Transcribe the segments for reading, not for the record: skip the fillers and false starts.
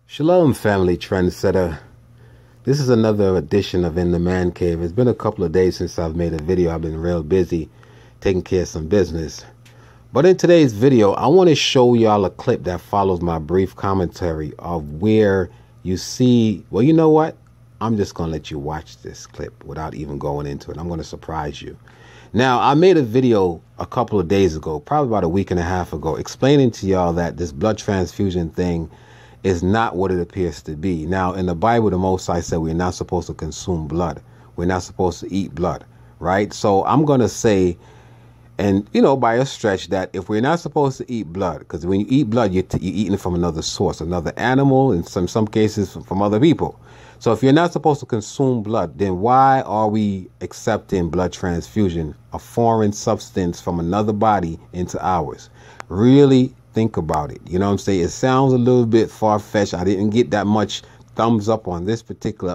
Shalom, family trendsetter. This is another edition of In the Man Cave. It's been a couple of days since I've made a video. I've been real busy taking care of some business. But in today's video, I want to show y'all a clip that follows my brief commentary of where you see, well, you know what? I'm just going to let you watch this clip without even going into it. I'm going to surprise you. Now, I made a video a couple of days ago, probably about a week and a half ago, explaining to y'all that this blood transfusion thing is not what it appears to be. Now, in the Bible, the Most High said we're not supposed to consume blood. We're not supposed to eat blood, right? So I'm going to say, and, you know, by a stretch, that if we're not supposed to eat blood, because when you eat blood, you're eating it from another source, another animal, in some cases from other people. So if you're not supposed to consume blood, then why are we accepting blood transfusion, a foreign substance from another body, into ours? Really think about it. You know what I'm saying? It sounds a little bit far-fetched. I didn't get that much thumbs up on this particular,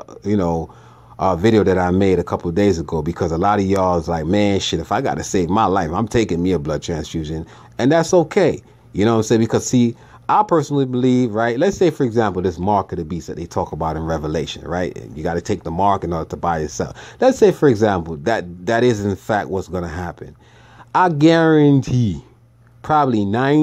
video that I made a couple of days ago, because a lot of y'all is like, man, shit, if I got to save my life, I'm taking me a blood transfusion. And that's okay. You know what I'm saying? Because, see, I personally believe, right? Let's say, for example, this mark of the beast that they talk about in Revelation, right? You got to take the mark in order to buy yourself. Let's say, for example, that is in fact what's going to happen. I guarantee probably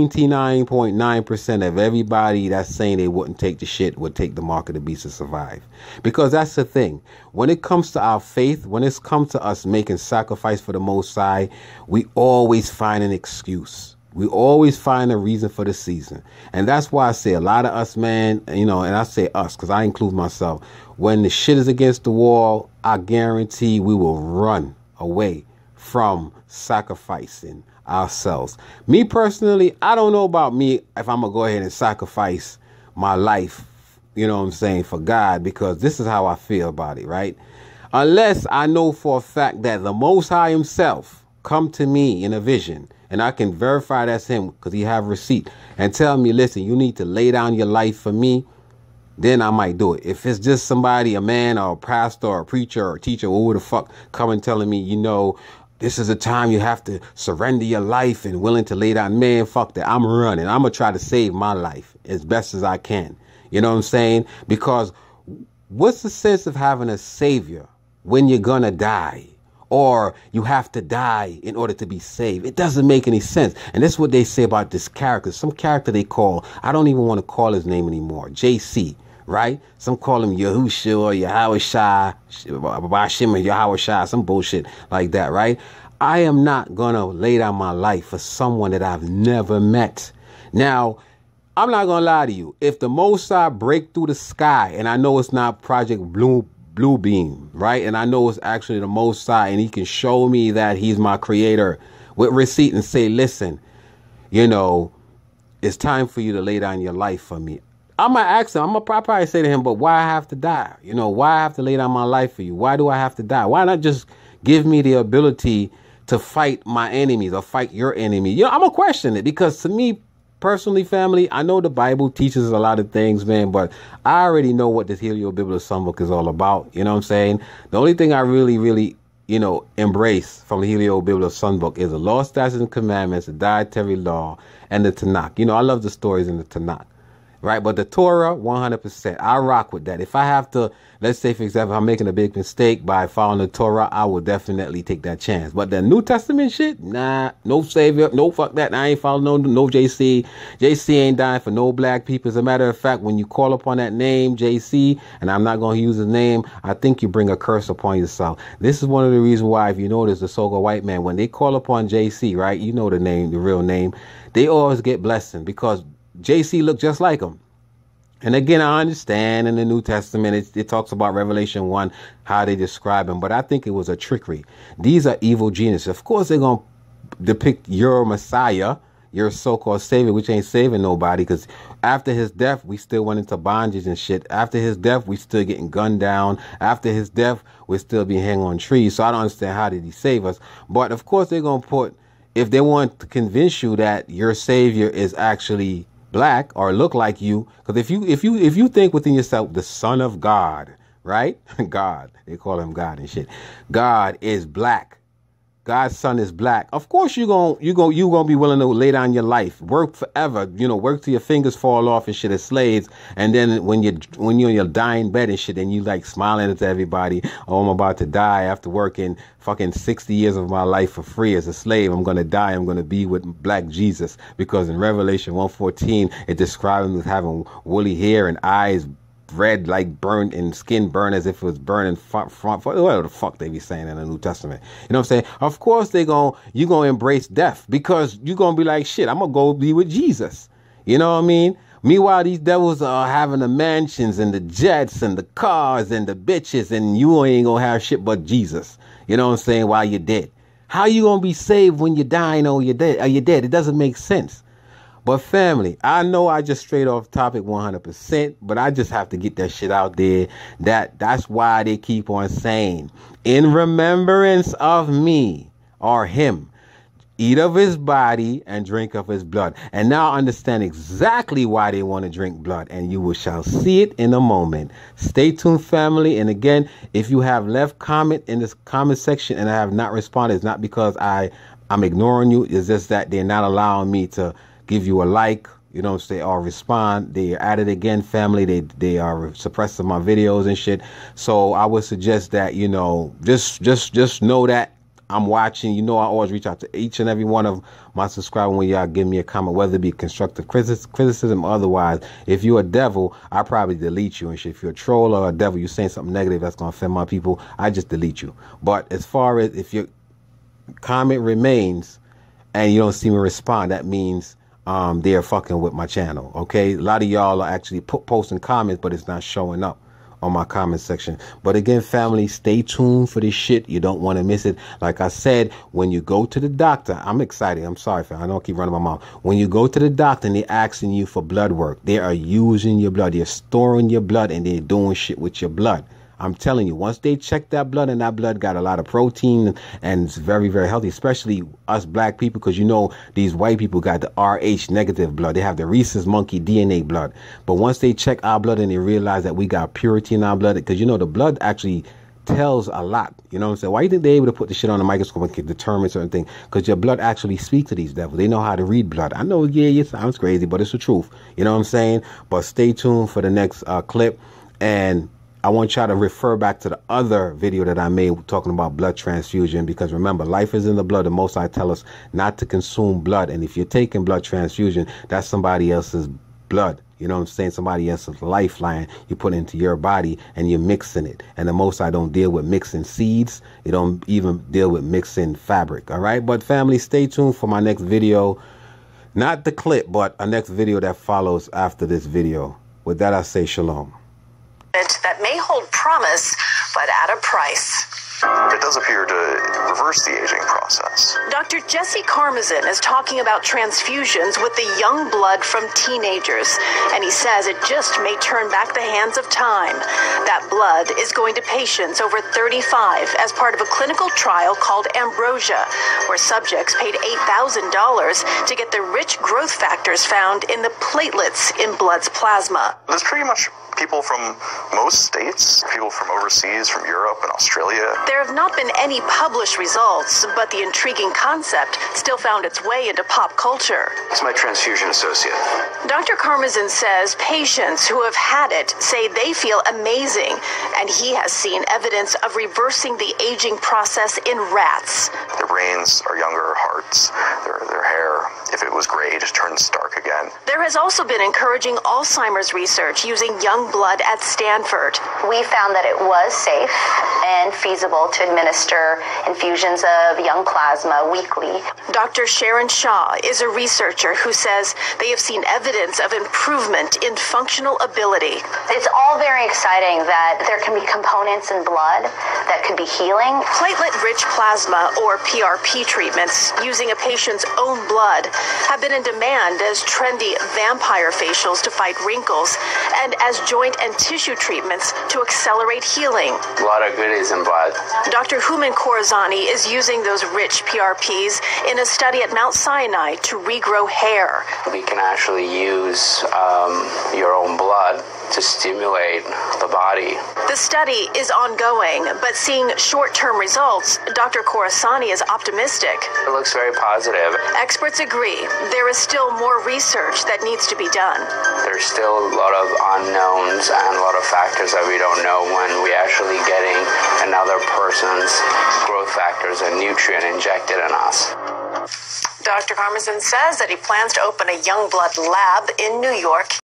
99.9% of everybody that's saying they wouldn't take the shit would take the mark of the beast to survive. Because that's the thing. When it comes to our faith, when it's come to us making sacrifice for the Most High, we always find an excuse. We always find a reason for the season. And that's why I say a lot of us, man, and I say us because I include myself. When the shit is against the wall, I guarantee we will run away from sacrificing ourselves. Me personally, I don't know about me if I'm gonna go ahead and sacrifice my life, you know what I'm saying, for God, because this is how I feel about it, right? Unless I know for a fact that the Most High himself come to me in a vision and I can verify that's him because he have receipt and tell me, listen, you need to lay down your life for me, then I might do it. If it's just somebody, a man or a pastor or a preacher or a teacher, or who the fuck coming telling me, this is a time you have to surrender your life and willing to lay down, man, fuck that. I'm running. I'm going to try to save my life as best as I can. You know what I'm saying? Because what's the sense of having a savior when you're going to die? Or you have to die in order to be saved? It doesn't make any sense. And that's what they say about this character. Some character they call, I don't even want to call his name anymore, JC. Right? Some call him Yahusha or Yahushua, Bashim or Yahushua, some bullshit like that, right? I am not going to lay down my life for someone that I've never met. Now, I'm not going to lie to you. If the Most High break through the sky, and I know it's not Project Blue Beam, right? And I know it's actually the Most High, and he can show me that he's my creator with receipt and say, listen, it's time for you to lay down your life for me. I'm going to ask him, I'll probably say to him, but why I have to die? Why I have to lay down my life for you? Why do I have to die? Why not just give me the ability to fight my enemies or fight your enemy? I'm going to question it, because to me, personally, family, I know the Bible teaches a lot of things, man, but I already know what this Helio-Biblical Songbook is all about. You know what I'm saying? The only thing I really, embrace from the Helio-Biblical Songbook is the law, statutes, and commandments, the dietary law, and the Tanakh. I love the stories in the Tanakh. Right. But the Torah, 100%. I rock with that. If I have to, let's say, for example, I'm making a big mistake by following the Torah, I will definitely take that chance. But the New Testament shit, nah, no savior, no fuck that. I ain't following no JC. JC ain't dying for no black people. As a matter of fact, when you call upon that name, JC, and I'm not going to use his name, I think you bring a curse upon yourself. This is one of the reasons why, if you notice, the so-called white man, when they call upon JC, right, the name, the real name, they always get blessing, because JC looked just like him. And again, I understand in the New Testament, it talks about Revelation 1, how they describe him. But I think it was a trickery. These are evil geniuses. Of course, they're going to depict your Messiah, your so-called savior, which ain't saving nobody. Because after his death, we still went into bondage and shit. After his death, we still getting gunned down. After his death, we're still being hanging on trees. So I don't understand, how did he save us? But of course, they're going to put, if they want to convince you that your savior is actually black or look like you, because if you think within yourself, the Son of God, right? God, they call him God and shit. God is black. God's son is black. Of course you gonna be willing to lay down your life, work forever, work till your fingers fall off and shit as slaves, and then when you're in your dying bed and shit, and you like smiling at everybody, oh, I'm about to die after working fucking 60 years of my life for free as a slave. I'm gonna die. I'm gonna be with black Jesus, because in Revelation 1:14 it describes him as having woolly hair and eyes red like burnt and skin burned as if it was burning whatever the fuck they be saying in the New Testament. You know what I'm saying? Of course you gonna embrace death, because you gonna be like, shit, I'm gonna go be with Jesus. You know what I mean? Meanwhile, these devils are having the mansions and the jets and the cars and the bitches, and you ain't gonna have shit but Jesus. You know what I'm saying? While you're dead. How you gonna be saved when you're dying or you're dead? It doesn't make sense. But family, I know I just strayed off topic 100%, but I just have to get that shit out there. That's why they keep on saying, in remembrance of me, or him, eat of his body and drink of his blood. And now I understand exactly why they want to drink blood, and you shall see it in a moment. Stay tuned, family. And again, if you have left comment in this comment section and I have not responded, it's not because I'm ignoring you. It's just that they're not allowing me to give you a like, you know what I'm saying, or respond. They are at it again, family. They are suppressing my videos and shit. So I would suggest that, just know that I'm watching. I always reach out to each and every one of my subscribers when y'all give me a comment, whether it be constructive criticism or otherwise. If you're a devil, I probably delete you and shit. If you're a troll or a devil, you're saying something negative that's going to offend my people, I just delete you. But as far as if your comment remains and you don't see me respond, that means they're fucking with my channel. Okay, a lot of y'all are actually posting comments, but it's not showing up on my comment section. But again, family, stay tuned for this shit. You don't want to miss it. Like I said, when you go to the doctor, I'm excited. I'm sorry, fam. I don't keep running my mouth. When you go to the doctor and they're asking you for blood work, they are using your blood. They're storing your blood and they're doing shit with your blood. I'm telling you, once they check that blood, and that blood got a lot of protein and it's very, very healthy, especially us black people, because these white people got the Rh negative blood. They have the rhesus monkey DNA blood. But once they check our blood and they realize that we got purity in our blood, because the blood actually tells a lot. You know what I'm saying? Why do you think they're able to put the shit on the microscope and can determine certain things? Because your blood actually speaks to these devils. They know how to read blood. I know, it sounds crazy, but it's the truth. You know what I'm saying? But stay tuned for the next clip. And I want y'all to refer back to the other video that I made talking about blood transfusion, because remember, life is in the blood. The Most High tell us not to consume blood. And if you're taking blood transfusion, that's somebody else's blood. You know what I'm saying? Somebody else's lifeline you put into your body and you're mixing it. And the Most High don't deal with mixing seeds. You don't even deal with mixing fabric. All right. But family, stay tuned for my next video. Not the clip, but a next video that follows after this video. With that, I say shalom. That may hold promise, but at a price. It does appear to reverse the aging process. Dr. Jesse Karmazin is talking about transfusions with the young blood from teenagers, and he says it just may turn back the hands of time. That blood is going to patients over 35 as part of a clinical trial called Ambrosia, where subjects paid $8,000 to get the rich growth factors found in the platelets in blood's plasma. There's pretty much people from most states, people from overseas, from Europe and Australia. There have not been any published results, but the intriguing concept still found its way into pop culture. It's my transfusion associate. Dr. Karmazin says patients who have had it say they feel amazing, and he has seen evidence of reversing the aging process in rats. Their brains are younger, hearts, their hair, if it was gray, just turns dark again. There has also been encouraging Alzheimer's research using young blood at Stanford. We found that it was safe and feasible to administer infusions of young plasma weekly. Dr. Sharon Shaw is a researcher who says they have seen evidence of improvement in functional ability. It's all very exciting that there can be components in blood that could be healing. Platelet-rich plasma, or PRP treatments, using a patient's own blood, have been in demand as trendy vampire facials to fight wrinkles and as joint and tissue treatments to accelerate healing. A lot of goodies in blood. Dr. Human Corazani is using those rich PRPs in a study at Mount Sinai to regrow hair. We can actually use your own blood to stimulate the body. The study is ongoing, but seeing short-term results, Dr. Khorasani is optimistic. It looks very positive. Experts agree there is still more research that needs to be done. There's still a lot of unknowns and a lot of factors that we don't know when we actually getting another person's growth factors and nutrient injected in us. Dr. Karmazin says that he plans to open a young blood lab in New York.